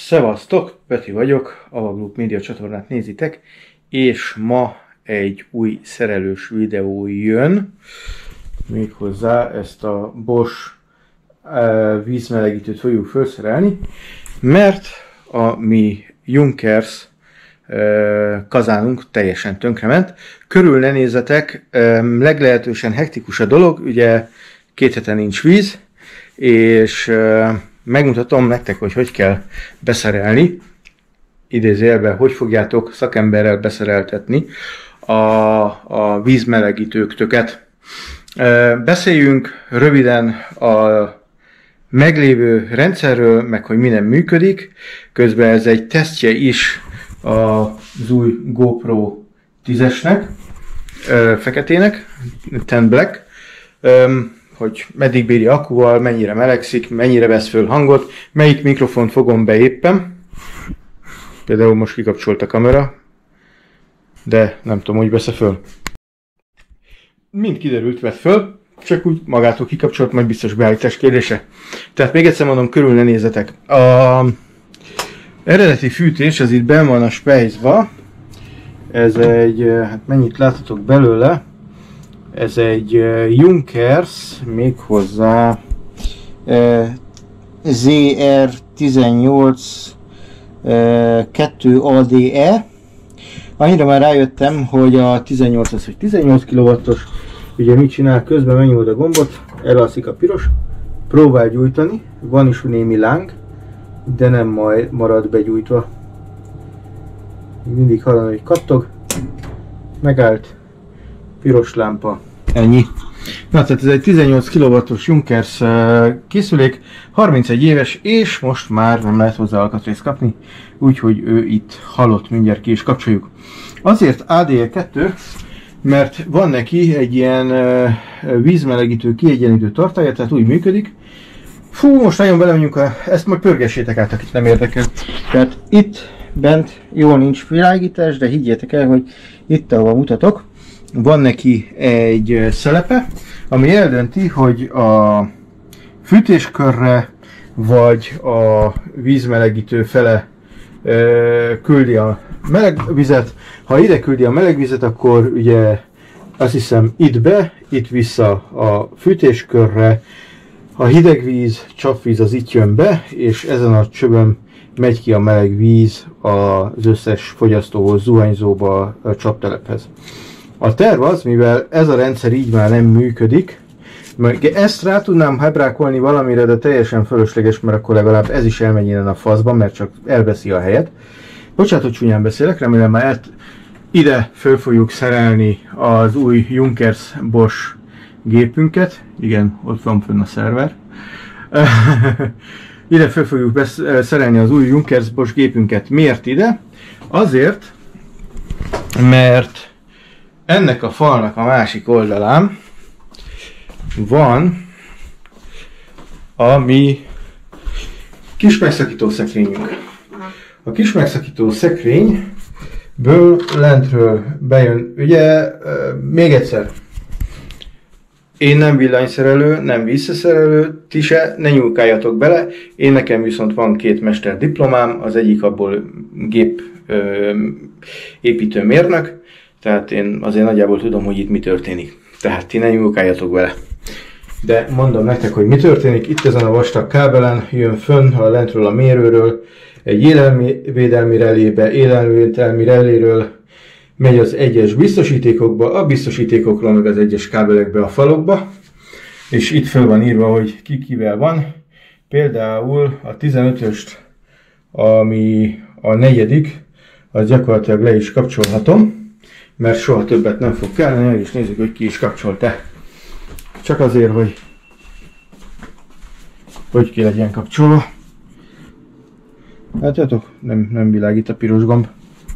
Szevasztok, Peti vagyok, Avagroup Média csatornát nézitek, és ma egy új szerelős videó jön, méghozzá ezt a Bosch vízmelegítőt fogjuk felszerelni, mert a mi Junkers kazánunk teljesen tönkrement. Körül ne nézzetek, leglehetősen hektikus a dolog, ugye 2 hete nincs víz, és megmutatom nektek, hogy kell beszerelni, idézőjelben, hogy fogjátok szakemberrel beszereltetni a vízmelegítőktöket. Beszéljünk röviden a meglévő rendszerről, meg hogy minden működik. Közben ez egy tesztje is az új GoPro 10-esnek, feketének, 10 Black, hogy meddig bírja akkuval, mennyire melegszik, mennyire vesz föl hangot, melyik mikrofont fogom be éppen. Például most kikapcsolt a kamera, de nem tudom, hogy vesz föl. Mind kiderült, vett föl, csak úgy magától kikapcsolt, majd biztos beállítás kérdése. Tehát még egyszer mondom, körül ne nézzetek. A eredeti fűtés, az itt benn van a spejzba. Ez egy, hát mennyit láthatok belőle, ez egy Junkers, méghozzá ZR18 2ADE. Annyira már rájöttem, hogy a 18 az, hogy 18 kW-os, ugye mit csinál, közben megnyomod a gombot, elalszik a piros, próbál gyújtani, van is némi láng, de nem marad begyújtva. Mindig hallani, hogy kattog, megállt, piros lámpa, ennyi. Na, tehát ez egy 18 kW-os Junkers készülék, 31 éves, és most már nem lehet hozzá alkatrészt kapni, úgyhogy ő itt halott, mindjárt ki is kapcsoljuk. Azért ADE 2, mert van neki egy ilyen vízmelegítő, kiegyenlítő tartálya, tehát úgy működik. Fú, most nagyon belemegyünk, ezt majd pörgessétek át, akit nem érdekel. Tehát itt bent jól nincs világítás, de higgyétek el, hogy itt, ahol mutatok, van neki egy szelepe, ami eldönti, hogy a fűtéskörre vagy a vízmelegítő fele küldi a meleg vizet. Ha ide küldi a meleg vizet, akkor ugye azt hiszem itt be, itt vissza a fűtéskörre. A hideg víz, csapvíz az itt jön be, és ezen a csövön megy ki a meleg víz az összes fogyasztóhoz, zuhanyzóba, a csaptelephez. A terv az, mivel ez a rendszer így már nem működik, ezt rá tudnám hebrákolni valamire, de teljesen fölösleges, mert akkor legalább ez is elmegy innen a faszba, mert csak elveszi a helyet. Bocsánat, hogy csúnyán beszélek, remélem már ide föl fogjuk szerelni az új Junkers Bosch gépünket. Igen, ott van fönn a szerver. Ide föl fogjuk szerelni az új Junkers Bosch gépünket. Miért ide? Azért, mert ennek a falnak a másik oldalán van a mi kis megszakító szekrényünk. A kis megszakító szekrényből lentről bejön, ugye még egyszer, én nem villanyszerelő, nem visszaszerelő, ti se, ne nyúlkáljatok bele, én nekem viszont van 2 mesterdiplomám, az egyik abból gép építőmérnök, tehát én azért nagyjából tudom, hogy itt mi történik. Tehát ti ne nyúlkáljatok bele. De mondom nektek, hogy mi történik. Itt ezen a vastag kábelen jön fönn a lentről a mérőről, egy élelmivédelmi relébe, élelmivédelmi reléről megy az egyes biztosítékokba, a biztosítékokról meg az egyes kábelekbe, a falokba. És itt föl van írva, hogy ki kivel van. Például a 15-öst, ami a 4., az gyakorlatilag le is kapcsolhatom, mert soha többet nem fog kelleni, el is nézzük, hogy ki is kapcsolt-e. Csak azért, hogy ki legyen kapcsolva. Látjátok? Nem világít a piros gomb.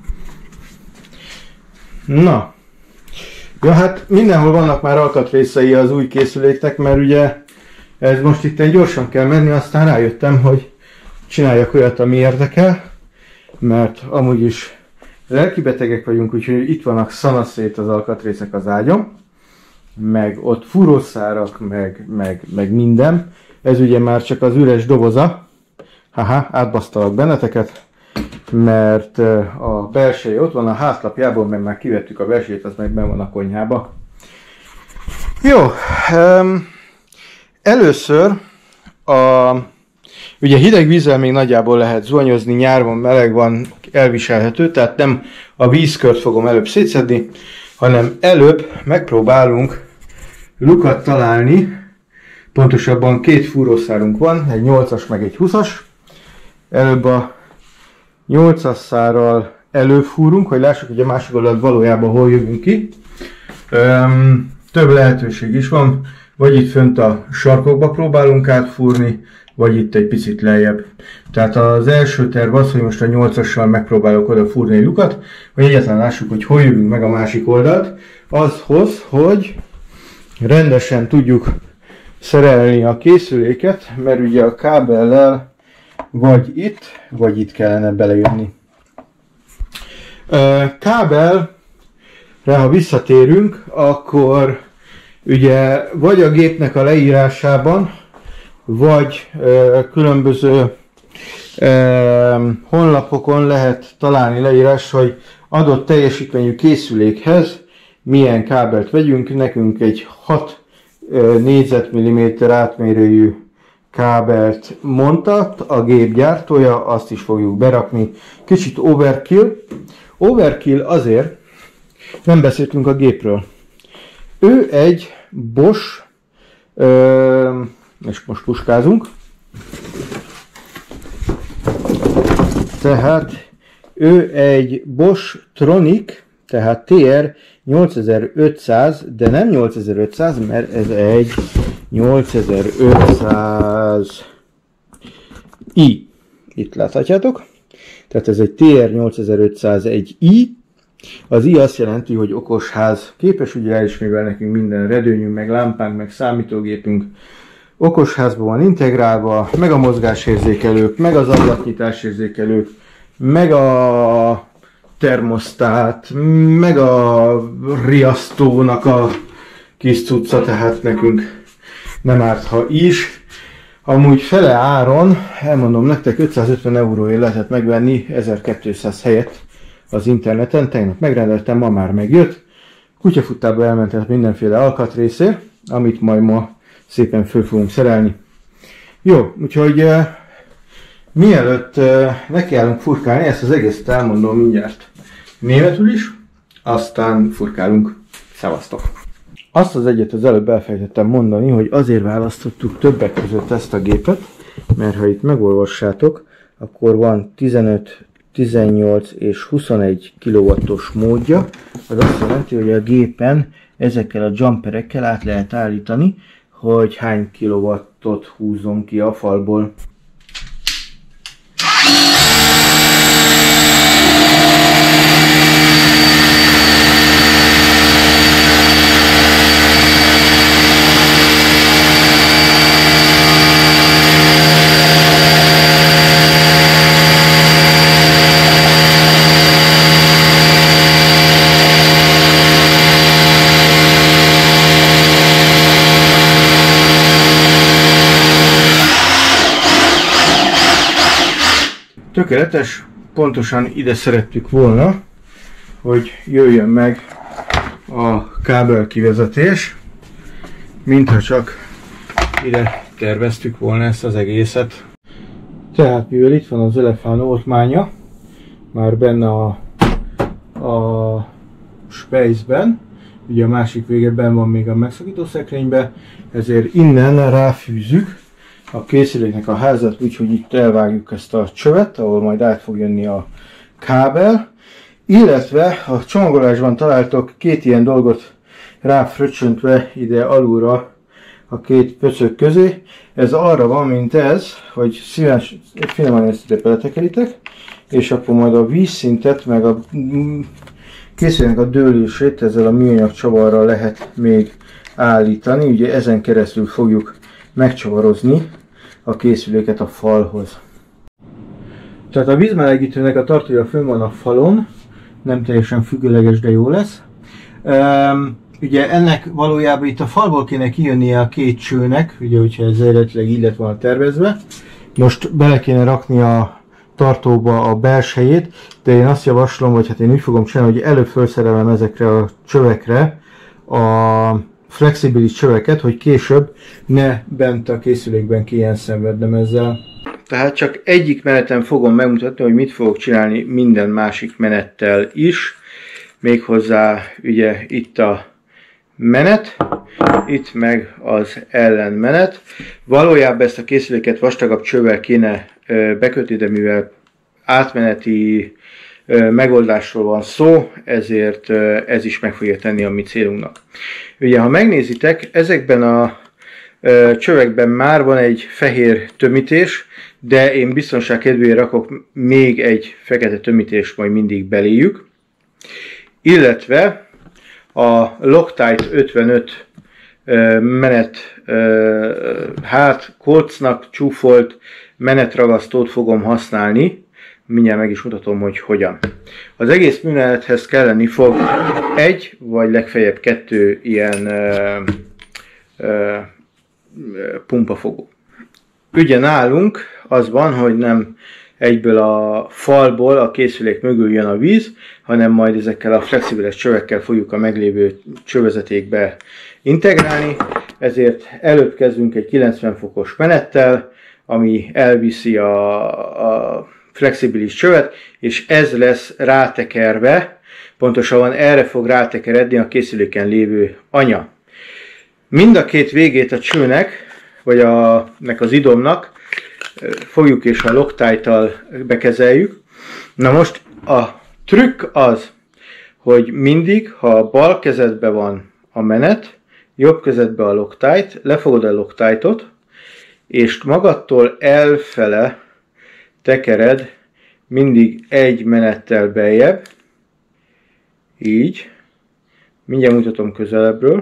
Na. Ja, hát mindenhol vannak már alkatrészei az új készüléknek, mert ugye ez most itt gyorsan kell menni, aztán rájöttem, hogy csináljak olyat, ami érdekel, mert amúgy is lelkibetegek vagyunk, úgyhogy itt vannak szanaszét az alkatrészek az ágyam, meg ott fúrószárak, meg minden. Ez ugye már csak az üres doboza, Haha, átbasztalak benneteket, mert a belseje ott van a házlapjából, mert már kivettük a belsejét, az meg benn van a konyhába. Jó, először ugye hideg vízzel még nagyjából lehet zuhanyozni, nyárban meleg van, elviselhető, tehát nem a vízkört fogom előbb szétszedni, hanem előbb megpróbálunk lukat találni, pontosabban 2 fúrószárunk van, egy 8-as meg egy 20-as. Előbb a 8-as szárral előfúrunk, hogy lássuk, hogy a másik oldalt valójában hol jövünk ki. Több lehetőség is van, vagy itt fönt a sarkokba próbálunk átfúrni, vagy itt egy picit lejjebb. Tehát az első terv az, hogy most a 8-assal megpróbálok oda fúrni egy lukat, hogy egyáltalán lássuk, hogy hol jövünk meg a másik oldalt. Azhoz, hogy rendesen tudjuk szerelni a készüléket, mert ugye a kábellel vagy itt kellene belejönni. Kábelre, ha visszatérünk, akkor ugye vagy a gépnek a leírásában, vagy különböző honlapokon lehet találni leírás, hogy adott teljesítményű készülékhez milyen kábelt vegyünk. Nekünk egy 6 négyzetmilliméter átmérőjű kábelt mondtat a gép gyártója, azt is fogjuk berakni. Kicsit overkill. Overkill azért, nem beszéltünk a gépről. Ő egy Bosch, és most puskázunk. Tehát ő egy Bosch Tronic, tehát TR 8500, de nem 8500, mert ez egy 8500i. Itt láthatjátok. Tehát ez egy TR 8501i. Az i azt jelenti, hogy okosház képes, ugye el is, mivel nekünk minden redőnyünk, meg lámpánk, meg számítógépünk okosházban van integrálva, meg a mozgásérzékelők, meg az ablaknyitásérzékelők, meg a termosztát, meg a riasztónak a kis cucca, tehát nekünk nem árt, ha is. Amúgy fele áron, elmondom nektek, 550 euróért lehetett megvenni 1200 helyett az interneten. Tegnap megrendeltem, ma már megjött. Kutyafuttába elmentett mindenféle alkatrészért, amit majd ma szépen föl fogunk szerelni. Jó, úgyhogy mielőtt nekiállunk furkálni, ezt az egészet elmondom mindjárt németül is, aztán furkálunk. Szevasztok! Azt az egyet az előbb elfelejtettem mondani, hogy azért választottuk többek között ezt a gépet, mert ha itt megolvassátok, akkor van 15, 18 és 21 kW-os módja. Az azt jelenti, hogy a gépen ezekkel a jumperekkel át lehet állítani, hogy hány kilowattot húzzon ki a falból. Tökéletes, pontosan ide szerettük volna, hogy jöjjön meg a kábelkivezetés, mintha csak ide terveztük volna ezt az egészet. Tehát mivel itt van az elefánt oltmánya, már benne a spejzben, ugye a másik végében van még a megszakító szekrényben, ezért innen ráfűzzük a készüléknek a házat, úgyhogy itt elvágjuk ezt a csövet, ahol majd át fog jönni a kábel, illetve a csomagolásban találtok két ilyen dolgot ráfröccsöntve ide alulra a két pöcök közé. Ez arra van, mint ez, hogy finoman ezt beletekeritek, és akkor majd a vízszintet, meg a készüléknek a dőlését ezzel a műanyag csavarral lehet még állítani. Ugye ezen keresztül fogjuk megcsavarozni a készüléket a falhoz. Tehát a vízmelegítőnek a tartója fönn van a falon, nem teljesen függőleges, de jó lesz. Ugye ennek valójában itt a falból kéne kijönnie a két csőnek, ugye hogyha ez eredetileg így lett volna tervezve, Most bele kéne rakni a tartóba a belsejét, de én azt javaslom, vagy hát én úgy fogom csinálni, hogy előbb felszerelem ezekre a csövekre a flexibilis csöveket, hogy később ne bent a készülékben kelljen szenvednem ezzel. Tehát csak egyik meneten fogom megmutatni, hogy mit fogok csinálni minden másik menettel is. Méghozzá ugye itt a menet, itt meg az ellenmenet. Valójában ezt a készüléket vastagabb csővel kéne bekötni, de mivel átmeneti megoldásról van szó, ezért ez is meg fogja tenni a mi célunknak. Ugye, ha megnézitek, ezekben a csövekben már van egy fehér tömítés, de én biztonság kedvéért rakok még egy fekete tömítést majd mindig beléjük. Illetve a Loctite 55 menet, kocnak csúfolt menetragasztót fogom használni. Mindjárt meg is mutatom, hogy hogyan. Az egész művelethez kelleni fog egy, vagy legfeljebb 2 ilyen pumpafogó. Ugye nálunk az van, hogy nem egyből a falból, a készülék mögül jön a víz, hanem majd ezekkel a flexibilis csövekkel fogjuk a meglévő csövezetékbe integrálni. Ezért előbb kezdünk egy 90 fokos menettel, ami elviszi a flexibilis csövet, és ez lesz rátekerve, pontosabban erre fog rátekeredni a készüléken lévő anya. Mind a két végét a csőnek, vagy az idomnak fogjuk és a Loctite-tal bekezeljük. Na most a trükk az, hogy mindig, ha bal kezedben van a menet, jobb kezedben a Loctite, lefogod a Loctite-ot, és magadtól elfele tekered mindig egy menettel beljebb, így, mindjárt mutatom közelebbről,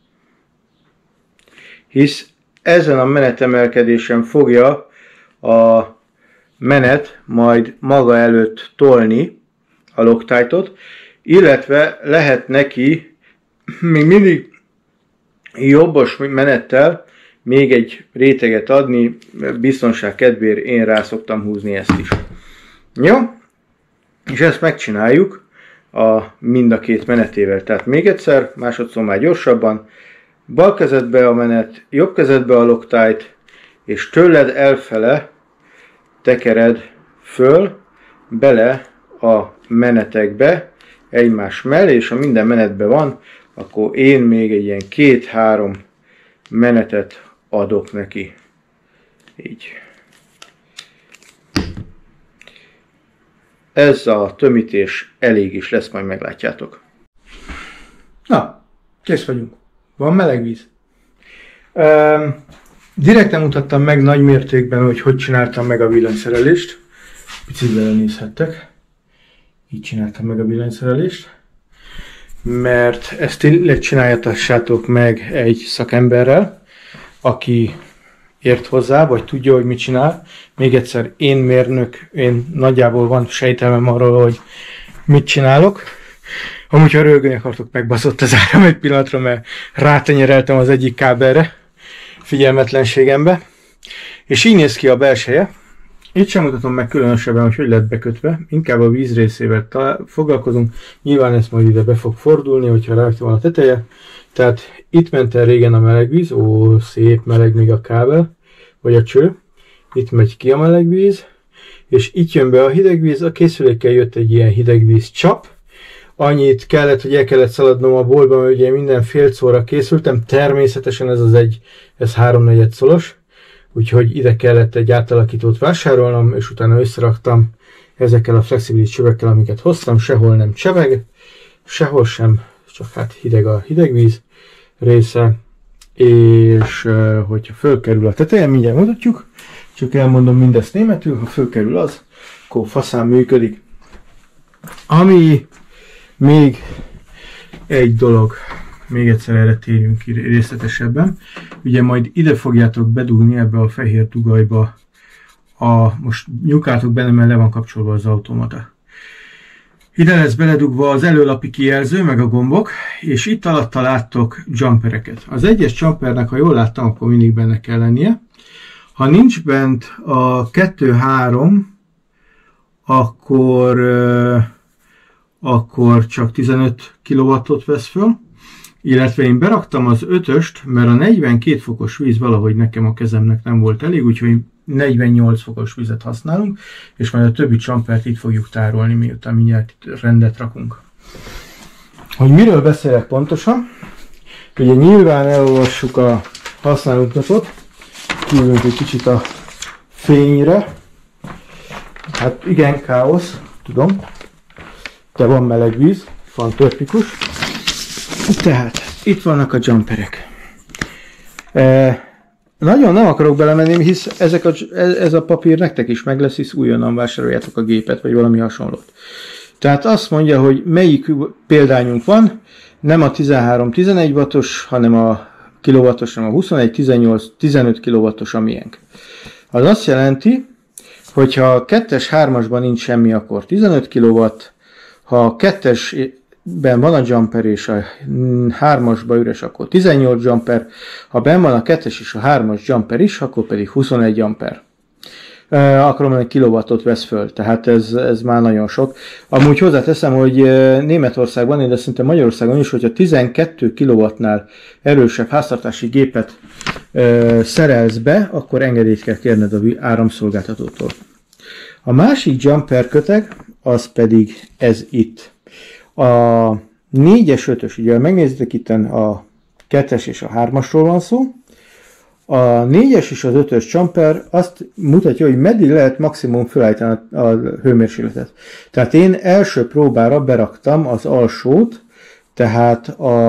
hisz ezen a menetemelkedésen fogja a menet majd maga előtt tolni a Loctite-ot, illetve lehet neki még mindig jobbos menettel még egy réteget adni, biztonság kedvéért én rá szoktam húzni ezt is. Jó? És ezt megcsináljuk mind a két menetével. Tehát még egyszer, másodszor már gyorsabban. Bal kezedbe a menet, jobb kezedbe a Loctite, és tőled elfele tekered föl bele a menetekbe egymás mellé, és ha minden menetben van, akkor én még egy ilyen 2-3 menetet adok neki. Így. Ez a tömítés elég is lesz, majd meglátjátok. Na, kész vagyunk. Van meleg víz. Direkten mutattam meg nagy mértékben, hogy csináltam meg a villanyszerelést. Picit belenézhettek. Így csináltam meg a villanyszerelést. Mert ezt tényleg csináljátok meg egy szakemberrel, aki ért hozzá, vagy tudja, hogy mit csinál. Még egyszer, én mérnök, én nagyjából van sejtelmem arról, hogy mit csinálok. Amúgy, ha rögölni akartok, megbaszott az áram egy pillanatra, mert rátenyereltem az egyik kábelre figyelmetlenségembe. És így néz ki a belseje. Itt sem mutatom meg különösebben, hogy lett bekötve. Inkább a víz részével foglalkozunk. Nyilván ez majd ide be fog fordulni, hogyha rajta van a teteje. Tehát itt ment el régen a meleg víz. Ó, szép meleg még a kábel, vagy a cső. Itt megy ki a meleg víz. És itt jön be a hideg víz. A készülékkel jött egy ilyen hideg víz csap. Annyit kellett, hogy el kellett szaladnom a boltba, mert ugye minden fél szóra készültem. Természetesen ez 3/4 szolos. Úgyhogy ide kellett egy átalakítót vásárolnom, és utána összeraktam ezekkel a flexibilis csövekkel, amiket hoztam. Sehol nem cseveg, sehol sem, csak hát hideg a hidegvíz része. És hogyha fölkerül a teteje, mindjárt mutatjuk. Csak elmondom mindezt németül, ha fölkerül az, akkor faszán működik. Ami még egy dolog, még egyszer erre térjünk ki részletesebben. Ugye majd ide fogjátok bedugni ebbe a fehér dugajba, most nyugáltok benne, mert le van kapcsolva az automata. Ide lesz beledugva az előlapi kijelző, meg a gombok, és itt alatta láttok jumpereket. Az egyes jumpernek, ha jól láttam, akkor mindig benne kell lennie. Ha nincs bent a 2-3, akkor csak 15 kW-ot vesz föl, illetve én beraktam az 5-öst, mert a 42 fokos víz valahogy nekem a kezemnek nem volt elég, úgyhogy 48 fokos vizet használunk, és majd a többi csampert itt fogjuk tárolni, miután mindjárt rendet rakunk. Hogy miről beszélek pontosan? Ugye nyilván elolvassuk a használóknatot, kívülünk egy kicsit a fényre. Hát igen, káosz, tudom, de van meleg víz, fantasztikus. Tehát itt vannak a jumperek. Nagyon nem akarok belemenni, hisz ez a papír nektek is meg lesz, hisz újonnan vásároljátok a gépet, vagy valami hasonlót. Tehát azt mondja, hogy melyik példányunk van, nem a 13-11 wattos, hanem a kilowattos, hanem a 21-18-15 kilowattos a miénk. Az azt jelenti, hogy ha a 2-es 3-asban nincs semmi, akkor 15 kW, ha a 2-esben van a jumper és a 3-asban üres, akkor 18 jumper, ha benn van a 2-es és a 3-as jumper is, akkor pedig 21 amper. Akkor mondani, kilowattot vesz föl, tehát ez már nagyon sok. Amúgy hozzáteszem, hogy Németországban, de szinte Magyarországon is, hogyha 12 kW-nál erősebb háztartási gépet szerelsz be, akkor engedélyt kell kérned a áramszolgáltatótól. A másik jumper köteg, az pedig ez itt. A 4-es, 5-ös, ugye megnézitek itt a 2-es és a 3-asról van szó. A 4-es és az 5-ös jumper azt mutatja, hogy meddig lehet maximum felállítani a hőmérsékletet. Tehát én első próbára beraktam az alsót, tehát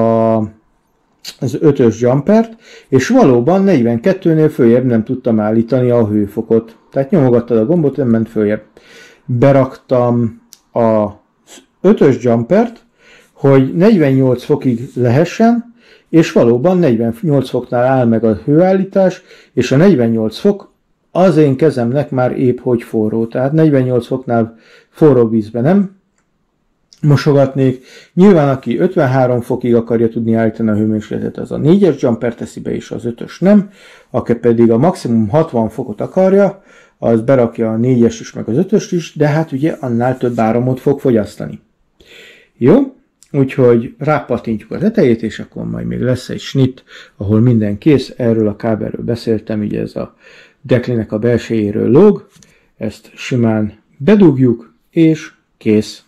az 5-ös jumpert, és valóban 42-nél följebb nem tudtam állítani a hőfokot. Tehát nyomogattad a gombot, nem ment följebb. Beraktam az 5-ös jumpert, hogy 48 fokig lehessen, és valóban 48 foknál áll meg a hőállítás, és a 48 fok az én kezemnek már épp hogy forró. Tehát 48 foknál forró vízben nem mosogatnék. Nyilván aki 53 fokig akarja tudni állítani a hőmérsékletet, az a 4-es jumper teszi be, és az 5-ös nem. Aki pedig a maximum 60 fokot akarja, az berakja a 4-es is, meg az 5-öst is, de hát ugye annál több áramot fog fogyasztani. Jó? Úgyhogy rápattintjuk a tetejét, és akkor majd még lesz egy snit, ahol minden kész. Erről a kábelről beszéltem, ugye ez a deklinek a belsejéről lóg. Ezt simán bedugjuk, és kész.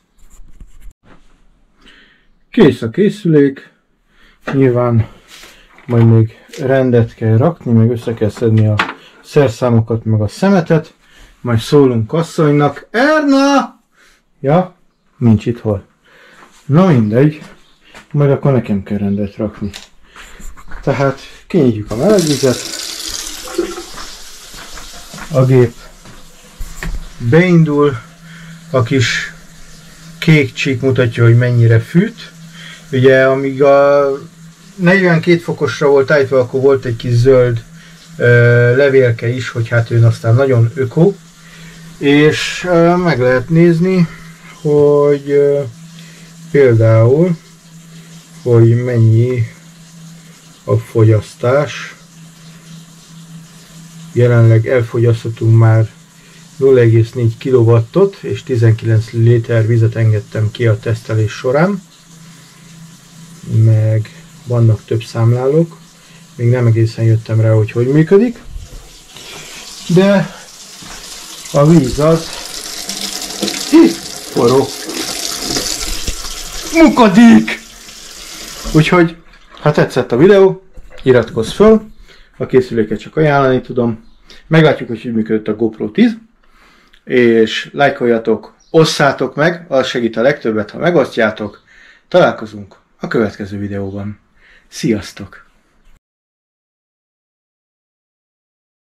Kész a készülék. Nyilván majd még rendet kell rakni, meg össze kell szedni a szerszámokat, meg a szemetet. Majd szólunk asszonynak. Erna! Ja, nincs itt hol. Na mindegy, majd akkor nekem kell rendet rakni. Tehát kinyitjuk a melegvizet, a gép beindul, a kis kék csík mutatja, hogy mennyire fűt. Ugye amíg a 42 fokosra volt állítva, akkor volt egy kis zöld levélke is, hogy hát ő aztán nagyon öko. És meg lehet nézni, hogy például, hogy mennyi a fogyasztás. Jelenleg elfogyasztottunk már 0,4 kW-ot, és 19 liter vizet engedtem ki a tesztelés során. Meg vannak több számlálók. Még nem egészen jöttem rá, hogy hogy működik. De a víz az forró. Mukadik! Úgyhogy, ha tetszett a videó, iratkozz föl, a készüléket csak ajánlani tudom. Meglátjuk, hogy működött a GoPro 10, és lájkoljatok, osszátok meg, az segít a legtöbbet, ha megosztjátok. Találkozunk a következő videóban. Sziasztok!